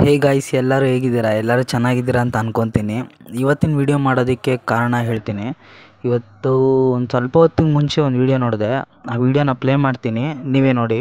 Hey guys, ಎಲ್ಲರೂ ಹೇಗಿದ್ದೀರಾ? ಎಲ್ಲರೂ ಚೆನ್ನಾಗಿದ್ದೀರಾ ಅಂತ ಅನ್ಕೊತೀನಿ. ಇವತ್ತಿನ ವಿಡಿಯೋ ಮಾಡೋದಕ್ಕೆ ಕಾರಣ ಹೇಳ್ತೀನಿ. ಇವತ್ತು ಒಂದು ಸ್ವಲ್ಪ ಹೊತ್ತಿಗೆ ಮುಂಚೆ ಒಂದು ವಿಡಿಯೋ ನೋಡಿದೆ. ಆ ವಿಡಿಯೋನ ಪ್ಲೇ ಮಾಡ್ತೀನಿ, ನೀವೇ ನೋಡಿ.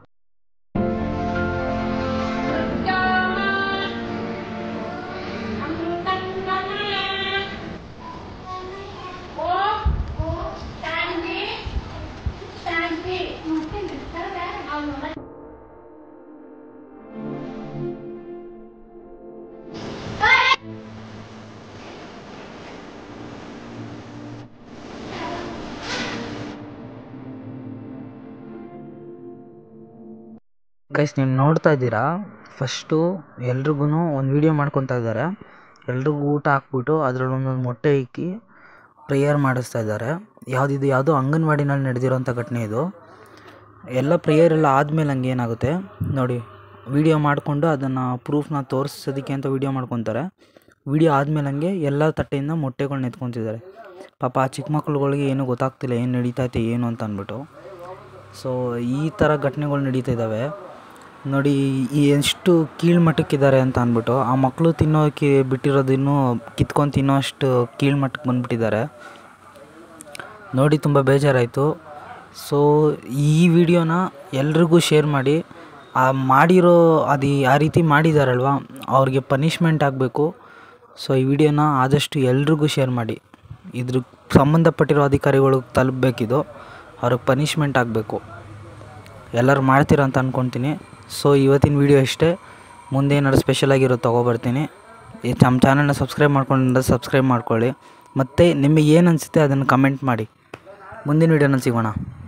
ಗೈಸ್, ನೀವು ನೋಡ್ತಾ ಇದ್ದೀರಾ, ಫಸ್ಟು ಎಲ್ರಿಗೂ ಒಂದು ವಿಡಿಯೋ ಮಾಡ್ಕೊತಾ ಇದ್ದಾರೆ. ಎಲ್ರಿಗೂ ಊಟ ಹಾಕ್ಬಿಟ್ಟು ಅದರಲ್ಲೊಂದೊಂದು ಮೊಟ್ಟೆ ಇಕ್ಕಿ ಪ್ರೇಯರ್ ಮಾಡಿಸ್ತಾ ಇದ್ದಾರೆ. ಯಾವುದೋ ಅಂಗನವಾಡಿನಲ್ಲಿ ನಡೆದಿರೋಂಥ ಘಟನೆ ಇದು. ಎಲ್ಲ ಪ್ರೇಯರ್ ಎಲ್ಲ ಆದಮೇಲೆ ಹಂಗೆ ಏನಾಗುತ್ತೆ ನೋಡಿ, ವಿಡಿಯೋ ಮಾಡಿಕೊಂಡು ಅದನ್ನು ಪ್ರೂಫ್ನ ತೋರಿಸೋದಕ್ಕೆ ಅಂತ ವಿಡಿಯೋ ಮಾಡ್ಕೊತಾರೆ. ವಿಡಿಯೋ ಆದಮೇಲೆ ಹಂಗೆ ಎಲ್ಲ ತಟ್ಟೆಯಿಂದ ಮೊಟ್ಟೆಗಳ್ನ ಎತ್ಕೊತಿದ್ದಾರೆ. ಪಾಪ ಆ ಚಿಕ್ಕ ಮಕ್ಳುಗಳಿಗೆ ಏನೂ ಗೊತ್ತಾಗ್ತಿಲ್ಲ, ಏನು ನಡೀತೈತೆ ಏನು ಅಂತ ಅಂದ್ಬಿಟ್ಟು. ಸೊ ಈ ಥರ ಘಟನೆಗಳು ನಡೀತಾ ಇದ್ದಾವೆ ನೋಡಿ. ಎಷ್ಟು ಕೀಳ್ಮಟ್ಟಕ್ಕಿದ್ದಾರೆ ಅಂತ ಅಂದ್ಬಿಟ್ಟು ಆ ಮಕ್ಕಳು ತಿನ್ನೋಕ್ಕೆ ಬಿಟ್ಟಿರೋದಿನ್ನೂ ಕಿತ್ಕೊಂಡು ತಿನ್ನೋ ಅಷ್ಟು ಕೀಳ್ಮಟ್ಟಕ್ಕೆ ಬಂದುಬಿಟ್ಟಿದ್ದಾರೆ ನೋಡಿ. ತುಂಬ ಬೇಜಾರಾಯಿತು. ಸೊ ಈ ವಿಡಿಯೋನ ಎಲ್ರಿಗೂ ಶೇರ್ ಮಾಡಿ. ಆ ರೀತಿ ಮಾಡಿದಾರಲ್ವ, ಅವ್ರಿಗೆ ಪನಿಷ್ಮೆಂಟ್ ಆಗಬೇಕು. ಸೊ ಈ ವಿಡಿಯೋನ ಆದಷ್ಟು ಎಲ್ರಿಗೂ ಶೇರ್ ಮಾಡಿ. ಇದ್ರ ಸಂಬಂಧಪಟ್ಟಿರೋ ಅಧಿಕಾರಿಗಳಿಗೆ ತಲುಪಬೇಕಿದು, ಅವ್ರಿಗೆ ಪನಿಷ್ಮೆಂಟ್ ಆಗಬೇಕು. ಎಲ್ಲರೂ ಮಾಡ್ತೀರಾ ಅಂತ ಅಂದ್ಕೊತೀನಿ. ಸೊ ಇವತ್ತಿನ ವಿಡಿಯೋ ಇಷ್ಟೇ. ಮುಂದೆ ಏನಾದ್ರು ಸ್ಪೆಷಲಾಗಿರೋ ತೊಗೊಬರ್ತೀನಿ. ನಮ್ಮ ಚಾನಲ್ನ ಸಬ್ಸ್ಕ್ರೈಬ್ ಮಾಡ್ಕೊಳ್ಳಿ. ಮತ್ತು ನಿಮಗೆ ಏನು ಅನಿಸುತ್ತೆ ಅದನ್ನು ಕಮೆಂಟ್ ಮಾಡಿ. ಮುಂದಿನ ವಿಡಿಯೋನಲ್ಲಿ ಸಿಗೋಣ.